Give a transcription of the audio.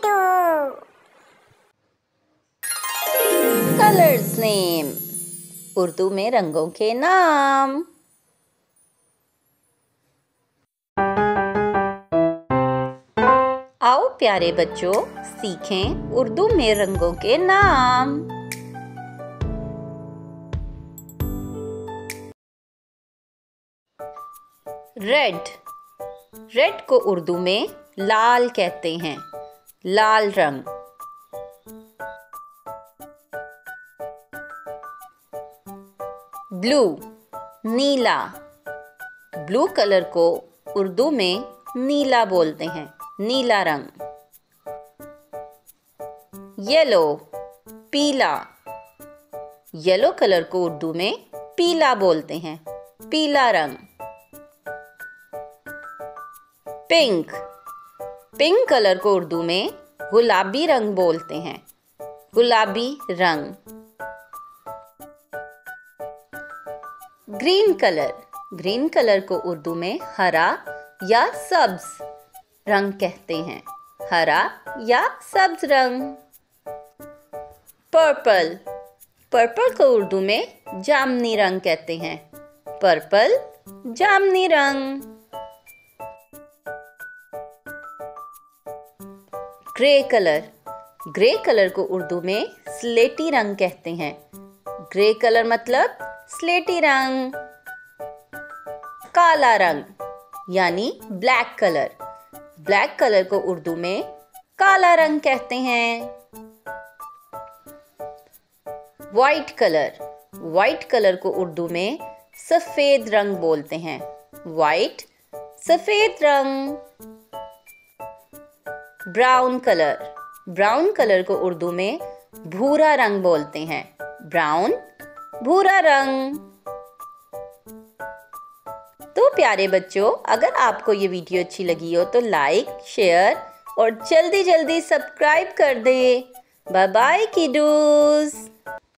Colours name, Urdu में रंगों के नाम। आओ प्यारे बच्चों, सीखें उर्दू में रंगों के नाम। रेड, रेड को उर्दू में लाल कहते हैं, लाल रंग। ब्लू, नीला, ब्लू कलर को उर्दू में नीला बोलते हैं, नीला रंग। येलो, पीला, येलो कलर को उर्दू में पीला बोलते हैं, पीला रंग। पिंक, पिंक कलर को उर्दू में गुलाबी रंग बोलते हैं, गुलाबी रंग। ग्रीन कलर, ग्रीन कलर को उर्दू में हरा या सब्ज रंग कहते हैं, हरा या सब्ज रंग। पर्पल, पर्पल को उर्दू में जामनी रंग कहते हैं, पर्पल जामनी रंग। ग्रे कलर, ग्रे कलर को उर्दू में स्लेटी रंग कहते हैं, ग्रे कलर मतलब स्लेटी रंग। काला रंग यानी ब्लैक कलर, ब्लैक कलर को उर्दू में काला रंग कहते हैं। वाइट कलर, वाइट कलर को उर्दू में सफेद रंग बोलते हैं, वाइट सफेद रंग। ब्राउन कलर, ब्राउन कलर को उर्दू में भूरा रंग बोलते हैं, ब्राउन भूरा रंग। तो प्यारे बच्चों, अगर आपको ये वीडियो अच्छी लगी हो तो लाइक, शेयर और जल्दी जल्दी सब्सक्राइब कर दें। Bye bye किडूस।